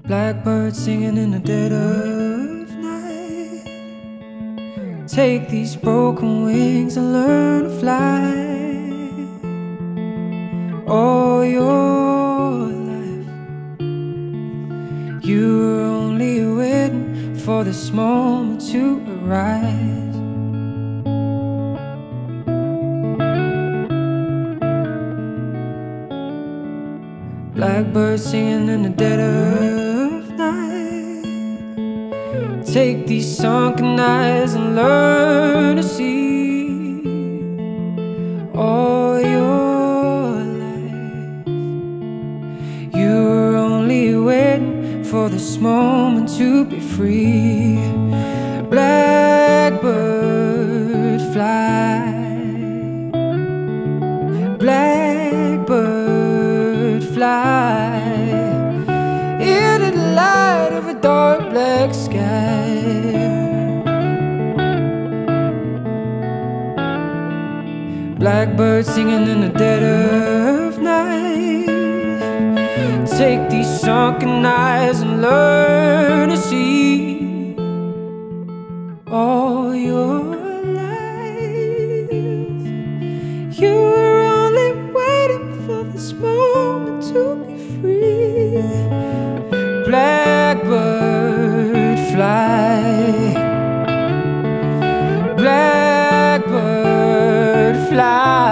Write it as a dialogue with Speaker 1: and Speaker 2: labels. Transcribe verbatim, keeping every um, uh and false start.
Speaker 1: Blackbird singing in the dead of night. Take these broken wings and learn to fly. All your life you were only waiting for this moment to arise. Blackbird singing in the dead of night. Take these sunken eyes and learn to see. All your life you were only waiting for this moment to be free. Blackbird fly, blackbird fly into the light of a dark black sky. Blackbird singing in the dead of night. Take these sunken eyes and learn to see. All your life you were only waiting for this moment to be free. Blackbird fly, blackbird fly